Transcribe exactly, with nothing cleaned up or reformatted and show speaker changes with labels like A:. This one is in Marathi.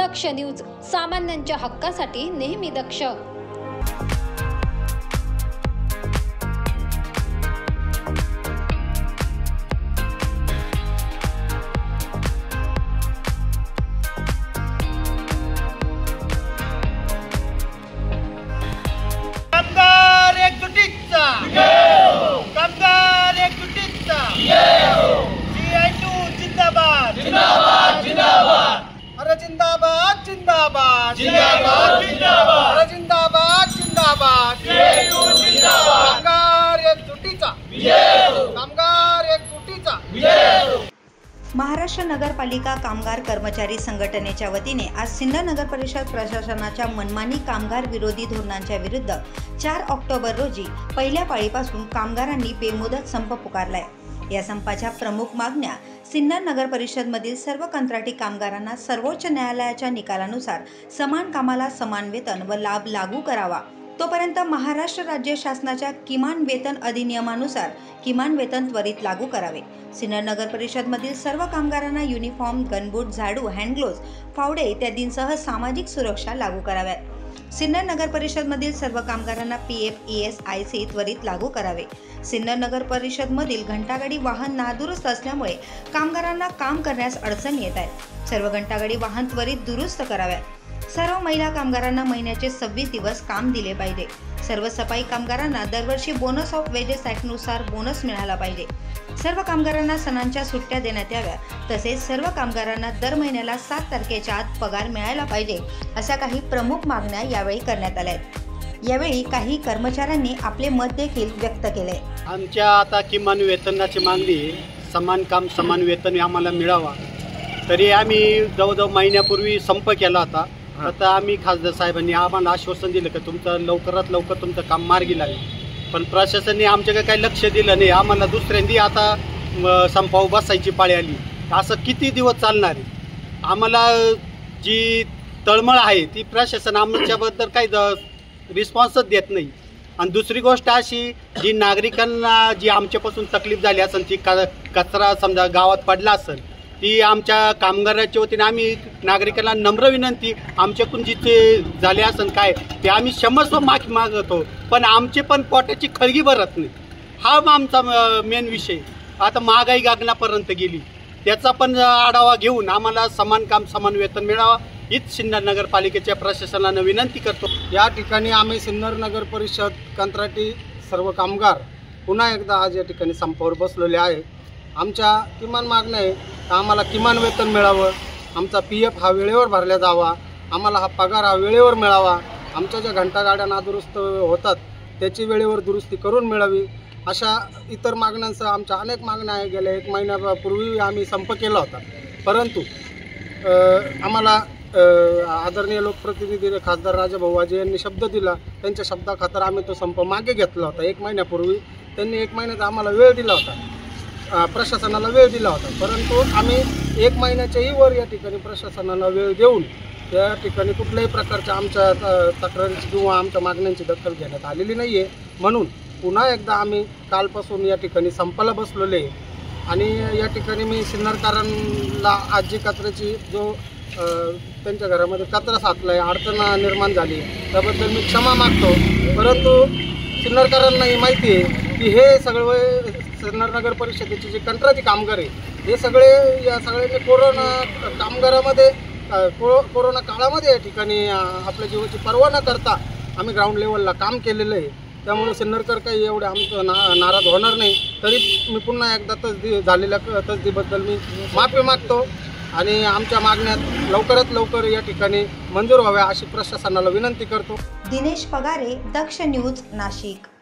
A: दक्ष न्यूज, सामान्यांच्या हक्कासाठी नेहमी दक्ष।
B: कामगार एकजुटीचा कामगार एकजुटीचा जी आय टू जिंदाबाद जिंदाबाद जिंदाबाद अरे जिंदाबाद जिंदाबाद जिंदाबाद जिंदाबाद अरे जिंदाबाद जिंदाबाद जी आय टू जिंदाबाद कामगार एकजुटीचा कामगार एकजुटीचा।
C: महाराष्ट्र नगरपालिका कामगार कर्मचारी संघटनेच्या वतीने आज सिन्नर नगर परिषद प्रशासनाच्या मनमानी कामगार विरोधी धोरणांच्या विरुद्ध चार ऑक्टोबर रोजी पहिल्या पाळीपासून कामगारांनी बेमुदत संप पुकारलाय। या संपाच्या प्रमुख मागण्या सिन्नर नगर परिषदमधील सर्व कंत्राटी कामगारांना सर्वोच्च न्यायालयाच्या निकालानुसार समान कामाला समान वेतन व लाभ लागू करावा, तोपर्यंत महाराष्ट्र राज्य शासनाच्या किमान वेतन अधिनियमानुसार किमान वेतन त्वरित लागू करावे। सिन्नर नगर परिषदमधील सर्व कामगारांना युनिफॉर्म, गनबूट, झाडू, हँडग्लोव्ज, फावडे इत्यादींसह सामाजिक सुरक्षा लागू कराव्यात। सिन्नर नगर परिषदमधील सर्व कामगारांना P F, E S I C त्वरित लागू करावे। सिन्नर नगर परिषदमधील घंटागाडी वाहन नादुरुस्त असल्यामुळे कामगारांना काम करण्यास अडचण येत आहे। सर्व घंटागाडी वाहन त्वरित दुरुस्त कराव्यात। सर्व महिला कामगारांना महिन्याचे सव्वीस दिवस काम दिले पाहिजे। सर्व सफाई कामगारांना दरवर्षी बोनस ऑफ वेजेस ॲक्टनुसार बोनस मिळाला पाहिजे। सर्व कामगारांना सणांच्या सुट्ट्या देण्यात याव्या, तसेच सर्व कामगारांना दर महिन्याला सात तारखेच्या आत पगार मिळायला पाहिजे, अशा काही प्रमुख मागण्या यावेळी करण्यात आल्या आहेत। यावेळी काही कर्मचाऱ्यांनी आपले मत देखील व्यक्त केले।
B: आमच्या आता किमान वेतनाची मागणी समान काम समान वेतन आम्हाला मिळावा, तरी आम्ही जवळजवळ महिन्यापूर्वी संप केला होता। आता आम्ही खासदार साहेबांनी आम्हाला आश्वासन दिलं की तुमचं लवकरात लवकर तुमचं काम मार्गी लागेल, पण प्रशासनाने आमच्याकडे काही लक्ष दिलं नाही। आम्हाला दुसऱ्यांदी आता संपावर बसायची पाळी आली। असं किती दिवस चालणार आहे? आम्हाला जी तळमळ आहे ती प्रशासन आमच्याबद्दल काही रिस्पॉन्सच देत नाही। आणि दुसरी गोष्ट अशी, जी नागरिकांना जी आमच्यापासून तकलीफ झाली असेल, ती कचरा समजा गावात पडला असेल, ती आमच्या कामगाराच्या वतीने आम्ही नागरिकांना नम्र विनंती, आमच्याकडून जिथे झाले असेल काय ते आम्ही क्षमस्व माफी मागतो, पण आमचे पण पोटाची खळगी भरत नाही। हा आमचा मेन विषय। आता महागाई गगनापर्यंत गेली, त्याचा पण आढावा घेऊन आम्हाला समान काम समान वेतन मिळावा हीच सिन्नर नगरपालिकेच्या प्रशासनानं विनंती करतो।
D: या ठिकाणी आम्ही सिन्नर नगर परिषद कंत्राटी सर्व कामगार पुन्हा एकदा आज या ठिकाणी संपावर बसलेले आहे। आमच्या किमान मागण्या आहे, आम्हाला किमान वेतन मिळावं, आमचा पी एफ हा वेळेवर भरला जावा, आम्हाला हा पगार हा वेळेवर मिळावा, आमच्या ज्या घंटागाड्या नादुरुस्त होतात त्याची वेळेवर दुरुस्ती करून मिळावी, अशा इतर मागण्यांसह आमच्या अनेक मागण्या आहे। गेल्या एक महिन्यापूर्वी आम्ही संप केला होता, परंतु आम्हाला आदरणीय लोकप्रतिनिधी खासदार राजाभाऊ वाजे यांनी शब्द दिला, त्यांच्या शब्दाखातर आम्ही तो संप मागे घेतला होता। एक महिन्यापूर्वी त्यांनी एक महिन्यात आम्हाला वेळ दिला होता, प्रशासनाला वेळ दिला होता, परंतु आम्ही एक महिन्याच्याही वर या ठिकाणी प्रशासनाला वेळ देऊन त्या ठिकाणी कुठल्याही प्रकारच्या आमच्या तक्रारीची किंवा आमच्या मागण्यांची दखल घेण्यात आलेली नाही आहे। म्हणून पुन्हा एकदा आम्ही कालपासून या ठिकाणी संपाला बसलेले आणि या ठिकाणी मी सिन्नरकरांना आज जी कचऱ्याची जो त्यांच्या घरामध्ये कचरा साचला आहे, अडचण निर्माण झाली, त्याबद्दल मी क्षमा मागतो। परंतु सिन्नरकरांनाही माहिती आहे की हे सगळे सिन्नर नगर परिषदेचे जे कंत्राटी कामगार आहे हे सगळे या सगळ्यांनी कोरोना कामगारामध्ये को कोरोना काळामध्ये या ठिकाणी आपल्या जीवाची पर्वा न करता आम्ही ग्राउंड लेवलला काम केलेलं आहे। त्यामुळे सिन्नरकर काही एवढे आमचं ना नाराज होणार नाही। तरी मी पुन्हा एकदा तसदी झालेल्या तसदीबद्दल मी माफी मागतो आणि आमच्या मागण्यात लवकरात लवकर या ठिकाणी मंजूर व्हाव्या अशी प्रशासनाला विनंती करतो।
C: दिनेश पगारे, दक्ष न्यूज, नाशिक।